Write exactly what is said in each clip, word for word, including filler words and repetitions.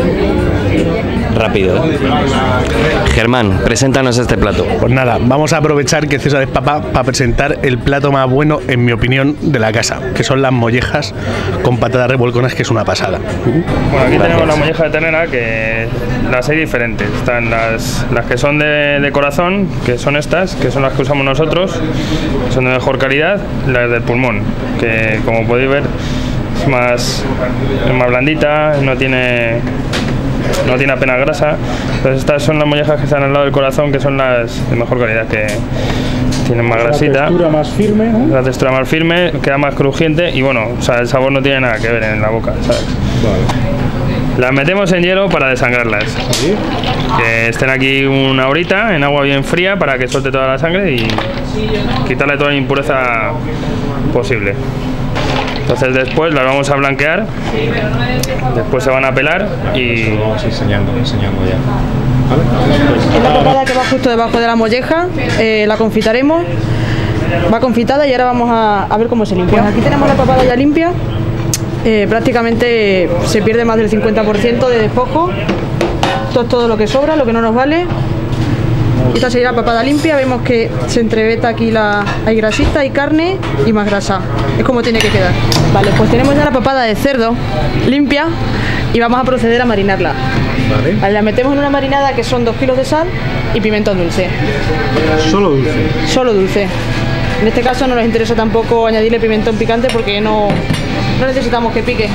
Rápido, ¿eh? Germán, preséntanos este plato. Pues nada, vamos a aprovechar que César es papá para presentar el plato más bueno, en mi opinión, de la casa, que son las mollejas con patatas revolconas, que es una pasada. Bueno, aquí Gracias. tenemos la molleja de ternera, que las hay diferentes. Están las, las que son de, de corazón, que son estas, que son las que usamos nosotros, son de mejor calidad, las del pulmón, que como podéis ver es más, es más blandita, no tiene... no tiene apenas grasa. Entonces estas son las mollejas que están al lado del corazón, que son las de mejor calidad, que tienen más grasita. La textura más firme, ¿no? La textura más firme, queda más crujiente y bueno, o sea, el sabor no tiene nada que ver en la boca, ¿sabes? Vale. Las metemos en hielo para desangrarlas. ¿Sí? Que estén aquí una horita en agua bien fría para que suelte toda la sangre y quitarle toda la impureza posible. Entonces después las vamos a blanquear, después se van a pelar y... Vamos enseñando, enseñando ya. ¿Vale? Es la papada que va justo debajo de la molleja, eh, la confitaremos, va confitada y ahora vamos a, a ver cómo se limpia. Pues aquí tenemos la papada ya limpia, eh, prácticamente se pierde más del cincuenta por ciento de despojo, esto es todo lo que sobra, lo que no nos vale. Esta sería la papada limpia, vemos que se entreveta aquí, la, hay grasita, hay carne y más grasa, es como tiene que quedar. Vale, pues tenemos ya la papada de cerdo limpia y vamos a proceder a marinarla. Vale. Vale, la metemos en una marinada que son dos kilos de sal y pimentón dulce. ¿Solo dulce? Solo dulce. En este caso no nos interesa tampoco añadirle pimentón picante porque no, no necesitamos que pique.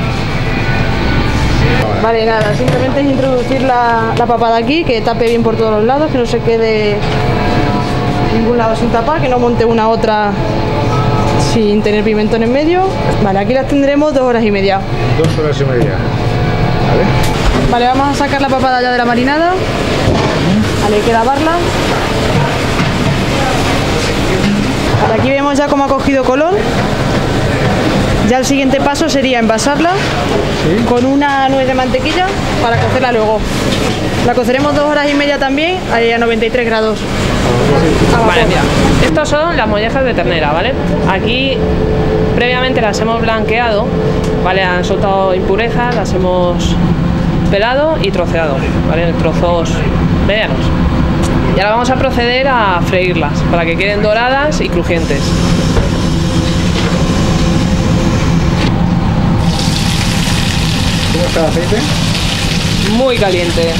Vale, nada, simplemente es introducir la, la papada aquí, que tape bien por todos los lados, que no se quede ningún lado sin tapar, que no monte una otra sin tener pimentón en medio. Vale, aquí las tendremos dos horas y media. Dos horas y media. Vale. Vale, vamos a sacar la papada ya de la marinada. Vale, hay que lavarla. Vale, aquí vemos ya cómo ha cogido color. Ya el siguiente paso sería envasarla, ¿sí?, con una nuez de mantequilla para cocerla luego. La coceremos dos horas y media también a noventa y tres grados. Vale, mira, estos son las mollejas de ternera, ¿vale? Aquí previamente las hemos blanqueado, ¿vale? Han soltado impurezas, las hemos pelado y troceado, ¿vale? En trozos medianos. Y ahora vamos a proceder a freírlas para que queden doradas y crujientes. ¿Cómo está el aceite? Muy caliente.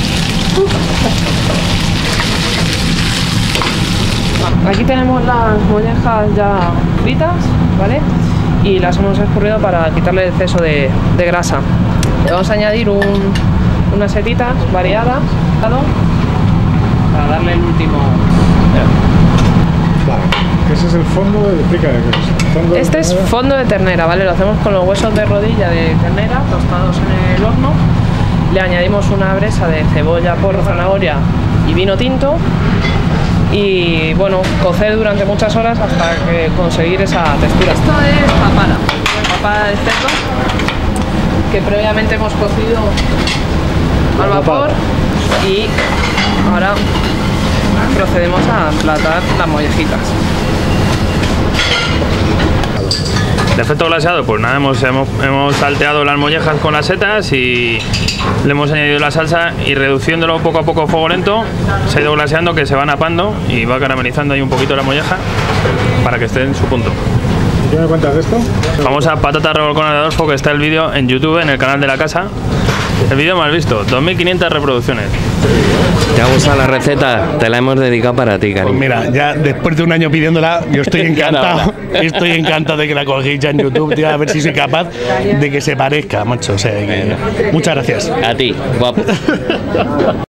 Aquí tenemos las mollejas ya fritas, ¿vale? Y las hemos escurrido para quitarle el exceso de, de grasa. Le vamos a añadir un, unas setitas variadas para darle el último... Vale, ese es el fondo de... Explica, fondo de este ternera. Es fondo de ternera, ¿vale? Lo hacemos con los huesos de rodilla de ternera tostados en el horno. Le añadimos una bresa de cebolla, porro, zanahoria y vino tinto. Y bueno, cocer durante muchas horas hasta que conseguir esa textura. Esto es papada, papada de cerdo, que previamente hemos cocido al vapor y ahora procedemos a emplatar las mollejitas. De efecto glaseado, pues nada, hemos, hemos, hemos salteado las mollejas con las setas y le hemos añadido la salsa y reduciéndolo poco a poco a fuego lento, se ha ido glaseando, que se va napando y va caramelizando ahí un poquito la molleja para que esté en su punto. ¿Qué me cuentas de esto? Vamos a patatas revolconas de Adolfo, que está el vídeo en YouTube, en el canal de la casa. El vídeo más visto, dos mil quinientas reproducciones. ¿Te ha gustado la receta? Te la hemos dedicado para ti, cariño. Pues mira, ya después de un año pidiéndola, yo estoy encantado. Estoy encantado de que la colguéis ya en YouTube, tío, a ver si soy capaz de que se parezca, macho. O sea, que, muchas gracias. A ti, guapo.